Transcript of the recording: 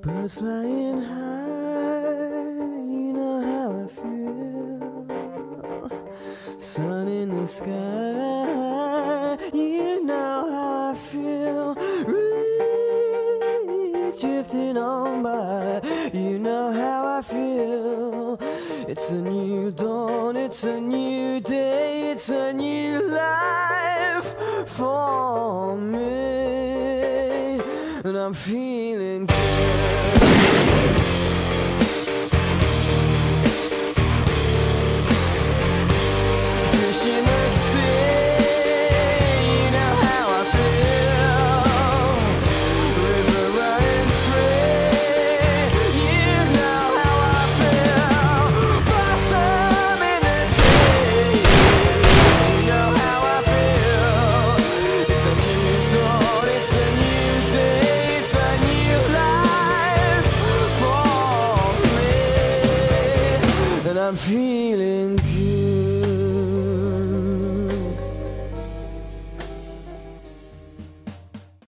Birds flying high, you know how I feel. Sun in the sky, you know how I feel. Breeze drifting on by, you know how I feel. It's a new dawn, it's a new day, it's a new life for me, and I'm feeling good. Fish in the sea, you know how I feel. River running free, you know how I feel. Blossom in the trees, you know how I feel. It's a new dawn, it's a new day, it's a new life for me, and I'm feeling